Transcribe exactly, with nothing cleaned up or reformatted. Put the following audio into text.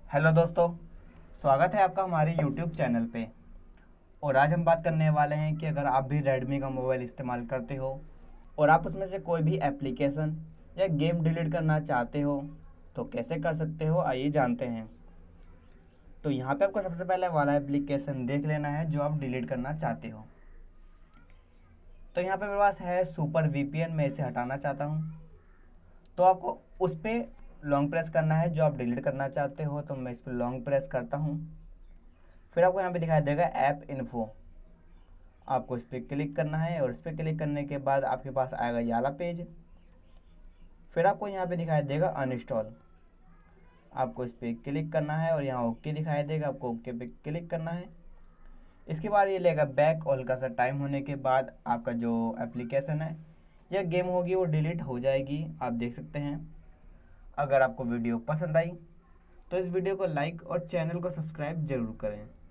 Hello दोस्तों, स्वागत है आपका हमारे यूट्यूब चैनल पे। और आज हम बात करने वाले हैं कि अगर आप भी रेडमी का मोबाइल इस्तेमाल करते हो और आप उसमें से कोई भी एप्लीकेशन या गेम डिलीट करना चाहते हो तो कैसे कर सकते हो, आइए जानते हैं। तो यहाँ पे आपको सबसे पहले वाला एप्लीकेशन देख लेना है जो आप डिलीट करना चाहते हो। तो यहाँ पे मेरे पास है सुपर वीपीएन, मैं इसे हटाना चाहता हूँ। तो आपको उस पर लॉन्ग प्रेस करना है जो आप डिलीट करना चाहते हो, तो मैं इस पर लॉन्ग प्रेस करता हूँ। फिर आपको यहाँ पे दिखाई देगा ऐप इन्फो, आपको इस पर क्लिक करना है और इस पर क्लिक करने के बाद आपके पास आएगा ये वाला पेज। फिर आपको यहाँ पे दिखाई देगा अनइंस्टॉल, आपको इस पर क्लिक करना है और यहाँ ओके दिखाई देगा, आपको ओके पे क्लिक करना है। इसके बाद ये लेगा बैक और हल्का सा टाइम होने के बाद आपका जो एप्लीकेशन है या गेम होगी वो डिलीट हो जाएगी, आप देख सकते हैं। अगर आपको वीडियो पसंद आई तो इस वीडियो को लाइक और चैनल को सब्सक्राइब जरूर करें।